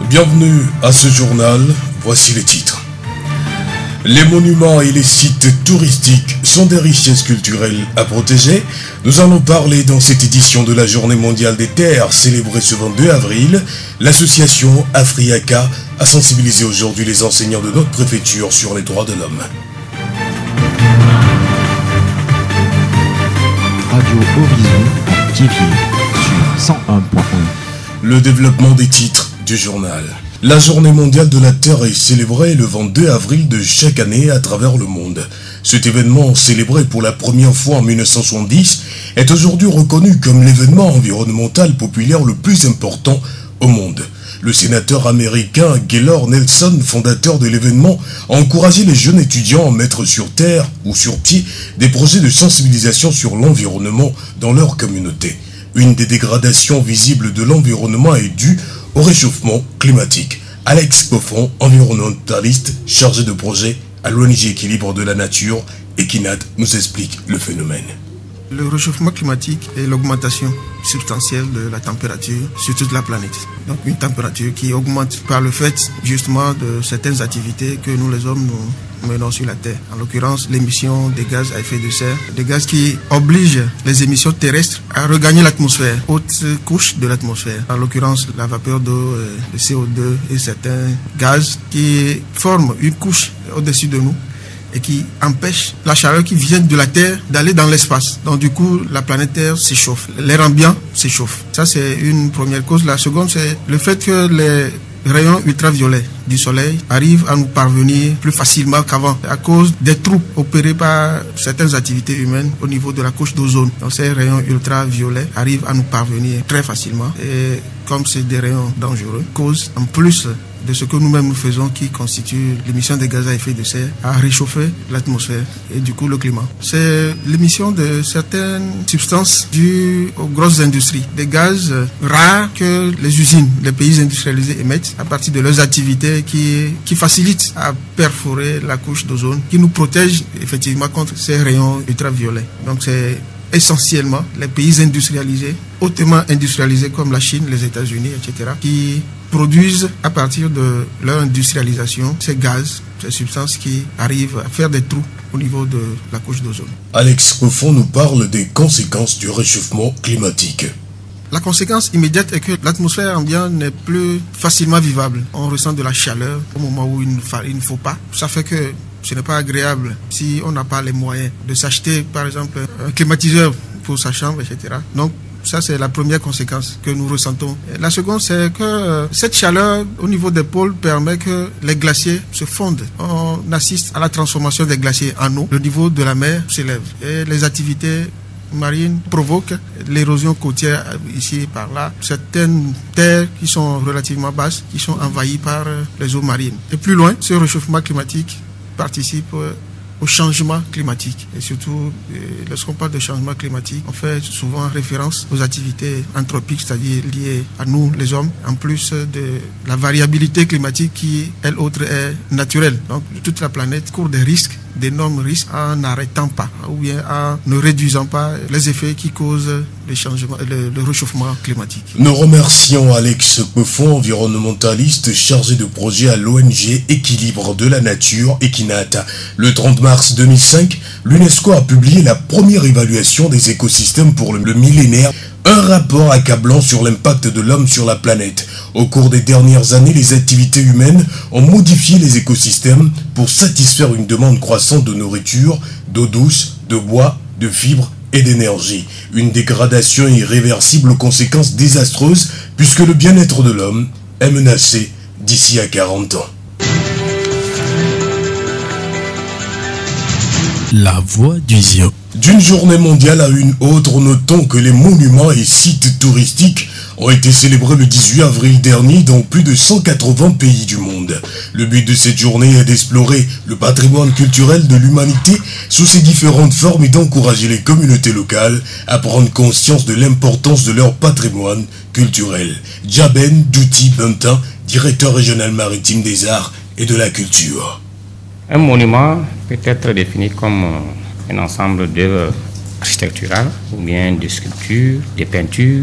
Bienvenue à ce journal, voici les titres. Les monuments et les sites touristiques sont des richesses culturelles à protéger. Nous allons parler dans cette édition de la Journée mondiale des terres célébrée ce 22 avril. L'association Afriaka a sensibilisé aujourd'hui les enseignants de notre préfecture sur les droits de l'homme. Radio Horizon à Thiéviers sur 101.1. Le développement des titres du journal. La journée mondiale de la Terre est célébrée le 22 avril de chaque année à travers le monde. Cet événement, célébré pour la première fois en 1970, est aujourd'hui reconnu comme l'événement environnemental populaire le plus important au monde. Le sénateur américain Gaylord Nelson, fondateur de l'événement, a encouragé les jeunes étudiants à mettre sur terre ou sur pied des projets de sensibilisation sur l'environnement dans leur communauté. Une des dégradations visibles de l'environnement est due au réchauffement climatique. Alex Poffon, environnementaliste chargé de projet à l'ONG Équilibre de la Nature, Equinat, nous explique le phénomène. Le réchauffement climatique est l'augmentation substantielle de la température sur toute la planète. Donc une température qui augmente par le fait justement de certaines activités que nous les hommes nous menons sur la Terre. En l'occurrence l'émission des gaz à effet de serre, des gaz qui obligent les émissions terrestres à regagner l'atmosphère, haute couche de l'atmosphère. En l'occurrence la vapeur d'eau, le CO2 et certains gaz qui forment une couche au-dessus de nous et qui empêche la chaleur qui vient de la Terre d'aller dans l'espace. Donc du coup, la planète Terre s'échauffe. L'air ambiant s'échauffe. Ça, c'est une première cause. La seconde, c'est le fait que les rayons ultraviolets du soleil arrivent à nous parvenir plus facilement qu'avant à cause des trous opérés par certaines activités humaines au niveau de la couche d'ozone. Donc ces rayons ultraviolets arrivent à nous parvenir très facilement et comme c'est des rayons dangereux, cause en plus de ce que nous-mêmes nous faisons qui constitue l'émission des gaz à effet de serre à réchauffer l'atmosphère et du coup le climat. C'est l'émission de certaines substances dues aux grosses industries, des gaz rares que les usines, les pays industrialisés émettent à partir de leurs activités qui facilitent à perforer la couche d'ozone, qui nous protège effectivement contre ces rayons ultraviolets. Donc c'est essentiellement les pays industrialisés, hautement industrialisés comme la Chine, les États-Unis, etc., qui produisent à partir de leur industrialisation ces gaz, ces substances qui arrivent à faire des trous au niveau de la couche d'ozone. Alex Poffon nous parle des conséquences du réchauffement climatique. La conséquence immédiate est que l'atmosphère ambiante n'est plus facilement vivable. On ressent de la chaleur au moment où il ne faut pas. Ça fait que ce n'est pas agréable si on n'a pas les moyens de s'acheter, par exemple, un climatiseur pour sa chambre, etc. Donc, ça, c'est la première conséquence que nous ressentons. La seconde, c'est que cette chaleur au niveau des pôles permet que les glaciers se fondent. On assiste à la transformation des glaciers en eau. Le niveau de la mer s'élève et les activités marines provoquent l'érosion côtière ici et par là. Certaines terres qui sont relativement basses, qui sont envahies par les eaux marines. Et plus loin, ce réchauffement climatique participe au changement climatique. Et surtout, lorsqu'on parle de changement climatique, on fait souvent référence aux activités anthropiques, c'est-à-dire liées à nous, les hommes, en plus de la variabilité climatique qui, elle autre, est naturelle. Donc, toute la planète court des risques, d'énormes risques, en n'arrêtant pas, ou bien en ne réduisant pas les effets qui causent le réchauffement climatique. Nous remercions Alex Poffon, environnementaliste chargé de projet à l'ONG Équilibre de la Nature, Equinat. Le 30 mars 2005, l'UNESCO a publié la première évaluation des écosystèmes pour le millénaire, un rapport accablant sur l'impact de l'homme sur la planète. Au cours des dernières années, les activités humaines ont modifié les écosystèmes pour satisfaire une demande croissante de nourriture, d'eau douce, de bois, de fibres et d'énergie. Une dégradation irréversible aux conséquences désastreuses puisque le bien-être de l'homme est menacé d'ici à 40 ans. La voix du Zion. D'une journée mondiale à une autre, notons que les monuments et sites touristiques ont été célébrés le 18 avril dernier dans plus de 180 pays du monde. Le but de cette journée est d'explorer le patrimoine culturel de l'humanité sous ses différentes formes et d'encourager les communautés locales à prendre conscience de l'importance de leur patrimoine culturel. Djaben Douti Bentin, directeur régional maritime des arts et de la culture. Un monument peut être défini comme un ensemble d'œuvres architecturales ou bien de sculptures, de peintures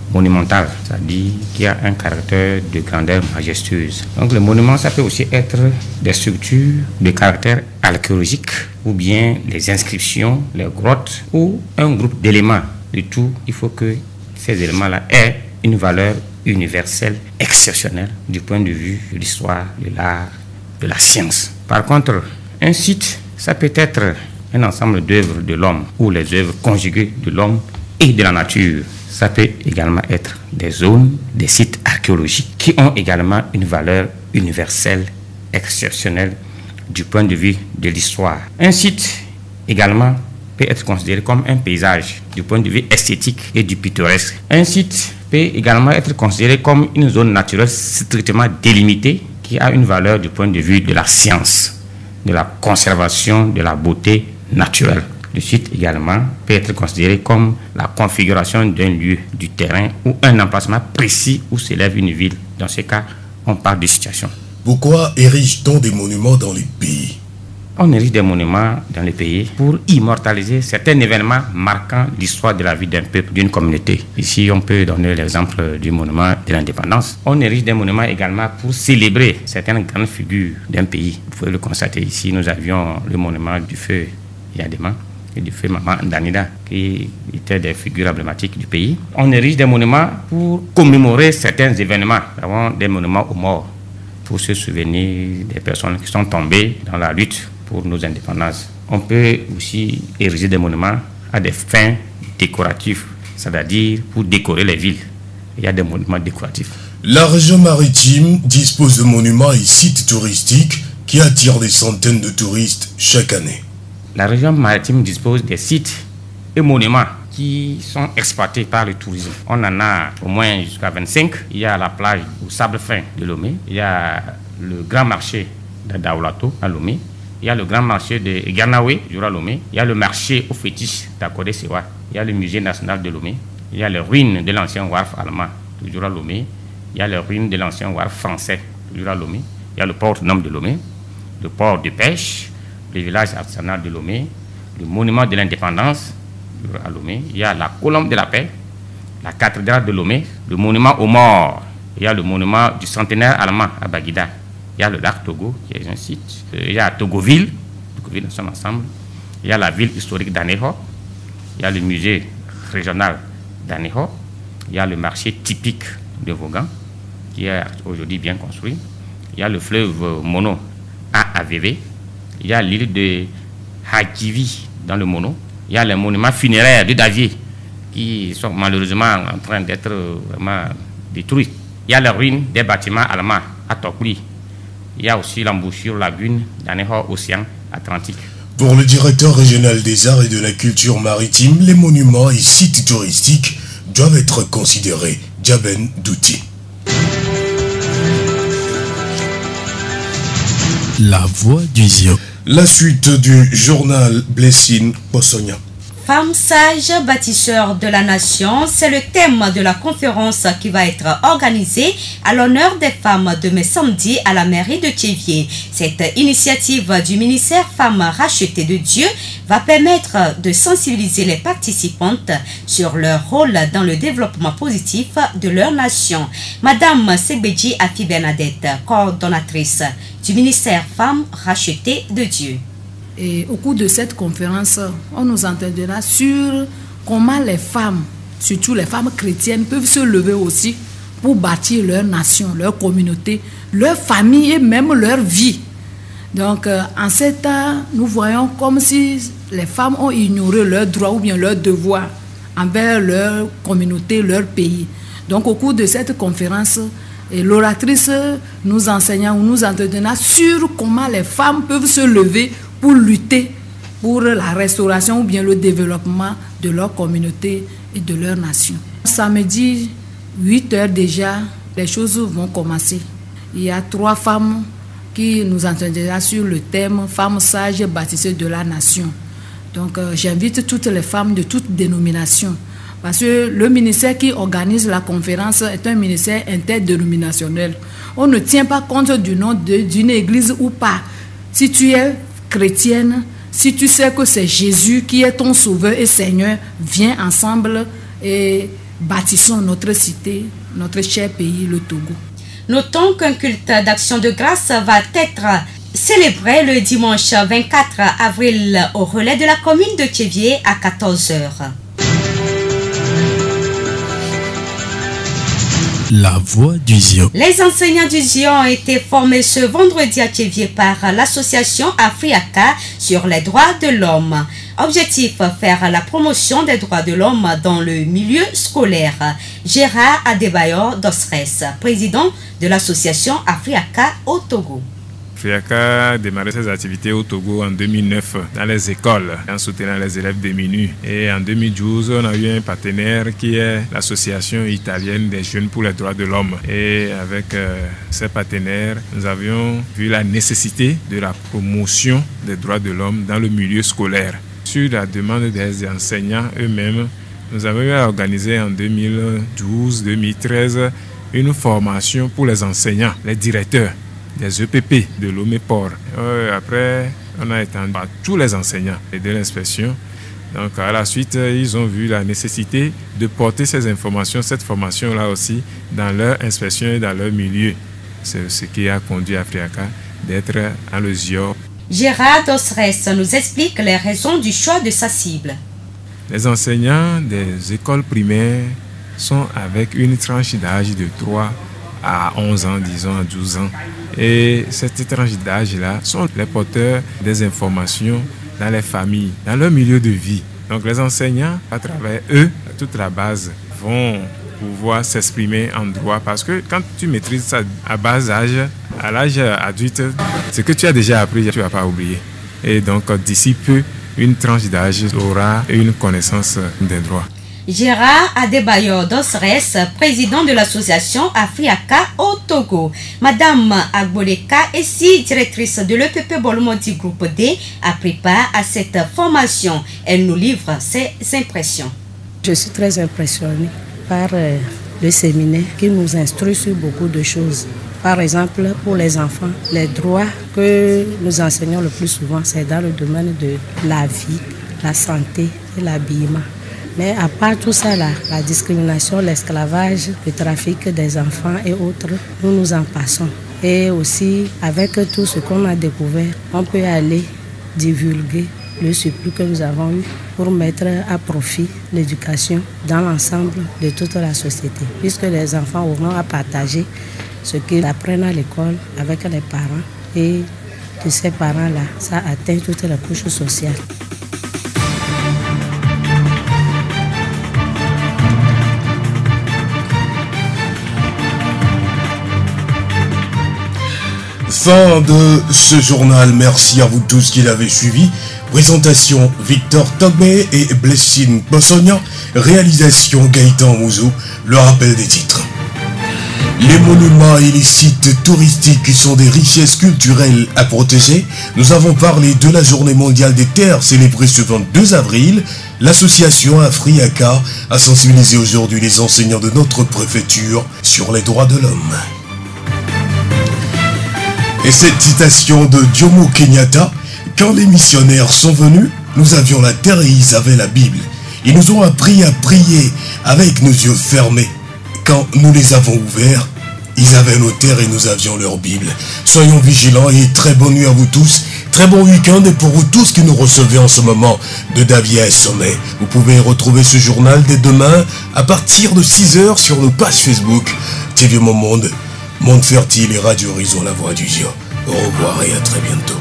monumental, c'est-à-dire qui a un caractère de grandeur majestueuse. Donc le monument, ça peut aussi être des structures de caractère archéologique ou bien les inscriptions, les grottes ou un groupe d'éléments. Du tout, il faut que ces éléments-là aient une valeur universelle, exceptionnelle du point de vue de l'histoire, de l'art, de la science. Par contre, un site, ça peut être un ensemble d'œuvres de l'homme ou les œuvres conjuguées de l'homme et de la nature. Ça peut également être des zones, des sites archéologiques qui ont également une valeur universelle, exceptionnelle du point de vue de l'histoire. Un site également peut être considéré comme un paysage du point de vue esthétique et du pittoresque. Un site peut également être considéré comme une zone naturelle strictement délimitée qui a une valeur du point de vue de la science, de la conservation de la beauté naturelle. Le site également peut être considéré comme la configuration d'un lieu, du terrain ou un emplacement précis où s'élève une ville. Dans ce cas, on parle de situation. Pourquoi érige-t-on des monuments dans les pays? On érige des monuments dans les pays pour immortaliser certains événements marquant l'histoire de la vie d'un peuple, d'une communauté. Ici, on peut donner l'exemple du monument de l'indépendance. On érige des monuments également pour célébrer certaines grandes figures d'un pays. Vous pouvez le constater ici, nous avions le monument du feu Yadema et du feu Maman Ndanida, qui étaient des figures emblématiques du pays. On érige des monuments pour commémorer certains événements. Nous avons des monuments aux morts pour se souvenir des personnes qui sont tombées dans la lutte pour nos indépendances. On peut aussi ériger des monuments à des fins décoratives, c'est-à-dire pour décorer les villes. Il y a des monuments décoratifs. La région maritime dispose de monuments et sites touristiques qui attirent des centaines de touristes chaque année. La région maritime dispose des sites et monuments qui sont exploités par le tourisme. On en a au moins jusqu'à 25. Il y a la plage au sable fin de Lomé. Il y a le grand marché de Daoulato à Lomé. Il y a le grand marché de Ganawe, toujours à Lomé. Il y a le marché aux fétiches d'Akodé Sewa. Il y a le musée national de Lomé. Il y a les ruines de l'ancien wharf allemand, toujours à Lomé. Il y a les ruines de l'ancien wharf français, toujours à Lomé. Il y a le port autonome de Lomé, le port de pêche, le village artisanal de Lomé, le monument de l'indépendance, toujours à Lomé. Il y a la colombe de la paix, la cathédrale de Lomé, le monument aux morts. Il y a le monument du centenaire allemand à Baguida. Il y a le lac Togo, qui est un site. Il y a Togoville, dans son ensemble. Il y a la ville historique d'Aného. Il y a le musée régional d'Aného. Il y a le marché typique de Vaughan, qui est aujourd'hui bien construit. Il y a le fleuve Mono à Aveve. Il y a l'île de Hakivi dans le Mono. Il y a les monuments funéraires de Davier, qui sont malheureusement en train d'être vraiment détruits. Il y a les ruines des bâtiments allemands à Tokli. Il y a aussi l'embouchure lagune d'Aného Océan Atlantique. Pour le directeur régional des arts et de la culture maritime, les monuments et sites touristiques doivent être considérés. Djaben Douti. La voix du Zio. La suite du journal Blessing Possonia. Femmes sages, bâtisseurs de la nation, c'est le thème de la conférence qui va être organisée à l'honneur des femmes demain samedi à la mairie de Thiéviers. Cette initiative du ministère Femmes rachetées de Dieu va permettre de sensibiliser les participantes sur leur rôle dans le développement positif de leur nation. Madame Segbeji Afi Bernadette, coordonnatrice du ministère Femmes rachetées de Dieu. Et au cours de cette conférence, on nous entendra sur comment les femmes, surtout les femmes chrétiennes, peuvent se lever aussi pour bâtir leur nation, leur communauté, leur famille et même leur vie. Donc, en ces temps, nous voyons comme si les femmes ont ignoré leurs droits ou bien leurs devoirs envers leur communauté, leur pays. Donc, au cours de cette conférence, l'oratrice nous enseignera ou nous entendra sur comment les femmes peuvent se lever pour lutter pour la restauration ou bien le développement de leur communauté et de leur nation. Samedi, 8h déjà, les choses vont commencer. Il y a 3 femmes qui nous entendront sur le thème « Femmes sages bâtisseuses de la nation ». Donc j'invite toutes les femmes de toutes dénominations. Parce que le ministère qui organise la conférence est un ministère interdénominationnel. On ne tient pas compte du nom d'une église ou pas. Si tu es chrétienne, si tu sais que c'est Jésus qui est ton sauveur et Seigneur, viens ensemble et bâtissons notre cité, notre cher pays, le Togo. Notons qu'un culte d'action de grâce va être célébré le dimanche 24 avril au relais de la commune de Tchévié à 14h. La voix du Zion. Les enseignants du Zion ont été formés ce vendredi à Tchévié par l'association Afriaka sur les droits de l'homme. Objectif, faire la promotion des droits de l'homme dans le milieu scolaire. Gérard Adebayor Dosres, président de l'association Afriaka au Togo. Afriaka a démarré ses activités au Togo en 2009 dans les écoles en soutenant les élèves démunis. Et en 2012, on a eu un partenaire qui est l'association italienne des jeunes pour les droits de l'homme. Et avec ces partenaires, nous avions vu la nécessité de la promotion des droits de l'homme dans le milieu scolaire. Sur la demande des enseignants eux-mêmes, nous avons organisé en 2012-2013 une formation pour les enseignants, les directeurs des EPP de Lomé-Port. Après, on a étendu à tous les enseignants de l'inspection. Donc, à la suite, ils ont vu la nécessité de porter ces informations, cette formation-là aussi, dans leur inspection et dans leur milieu. C'est ce qui a conduit Afriaka d'être à le Zion. Gérard Dosres nous explique les raisons du choix de sa cible. Les enseignants des écoles primaires sont avec une tranche d'âge de 3 à 11 ans, disons à 12 ans. Et cette tranche d'âge-là sont les porteurs des informations dans les familles, dans leur milieu de vie. Donc les enseignants, à travers eux, toute la base, vont pouvoir s'exprimer en droit parce que quand tu maîtrises ça à bas âge, à l'âge adulte, ce que tu as déjà appris, tu ne vas pas oublier. Et donc d'ici peu, une tranche d'âge aura une connaissance des droits. Gérard Adebayor Dosres, président de l'association Afriaka au Togo. Madame Agboleka, ici directrice de l'EPP Bolomodi Groupe D, a pris part à cette formation. Elle nous livre ses impressions. Je suis très impressionnée par le séminaire qui nous instruit sur beaucoup de choses. Par exemple, pour les enfants, les droits que nous enseignons le plus souvent, c'est dans le domaine de la vie, la santé et l'habillement. Mais à part tout ça, là, la discrimination, l'esclavage, le trafic des enfants et autres, nous en passons. Et aussi, avec tout ce qu'on a découvert, on peut aller divulguer le surplus que nous avons eu pour mettre à profit l'éducation dans l'ensemble de toute la société. Puisque les enfants auront à partager ce qu'ils apprennent à l'école avec les parents. Et de ces parents-là, ça atteint toutes les couches sociales. Fin de ce journal, merci à vous tous qui l'avez suivi. Présentation Victor Togmé et Blessing Bossonia. Réalisation Gaëtan Mouzou. Le rappel des titres. Les monuments et les sites touristiques sont des richesses culturelles à protéger. Nous avons parlé de la journée mondiale des terres célébrée ce 22 avril. L'association Afriaka a sensibilisé aujourd'hui les enseignants de notre préfecture sur les droits de l'homme. Et cette citation de Jomo Kenyatta, quand les missionnaires sont venus, nous avions la terre et ils avaient la Bible. Ils nous ont appris à prier avec nos yeux fermés. Quand nous les avons ouverts, ils avaient nos terres et nous avions leur Bible. Soyons vigilants et très bonne nuit à vous tous. Très bon week-end et pour vous tous qui nous recevez en ce moment de Davia et Sommet. Vous pouvez retrouver ce journal dès demain à partir de 6h sur nos pages Facebook. TV Mon Monde, Monde Fertile et Radio Horizon, la voix du Zion. Au revoir et à très bientôt.